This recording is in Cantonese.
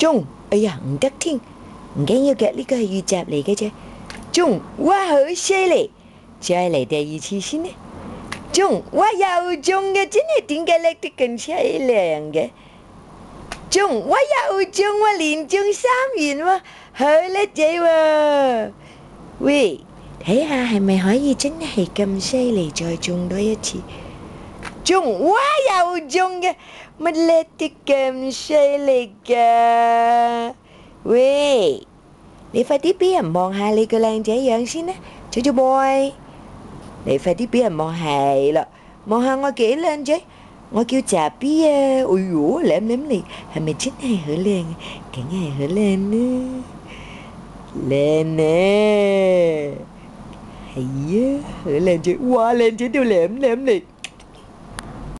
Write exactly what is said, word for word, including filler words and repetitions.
JUN，哎呀，唔得添，唔緊要嘅，呢個係預習嚟嘅啫。JUN，哇，好犀利！再嚟第二次先呢。JUN，哇，又中嘅，真係點解叻得咁凄涼嘅？JUN，哇，又中喎，連中三元喎，好叻仔喎！喂，睇下係咪可以真係咁犀利，再中多一次？JUN，哇，又中嘅，乜叻得咁犀利㗎？喂，你快啲俾人望下你個靚仔樣先啦，JUJU boy，你快啲俾人望係啦，望下我幾靚仔，我叫雜 B 啊，哎喲，舐舐你，係咪真係好靚？梗係好靚啦，靚呢，係啊，好靚仔，哇，靚仔到舐舐你。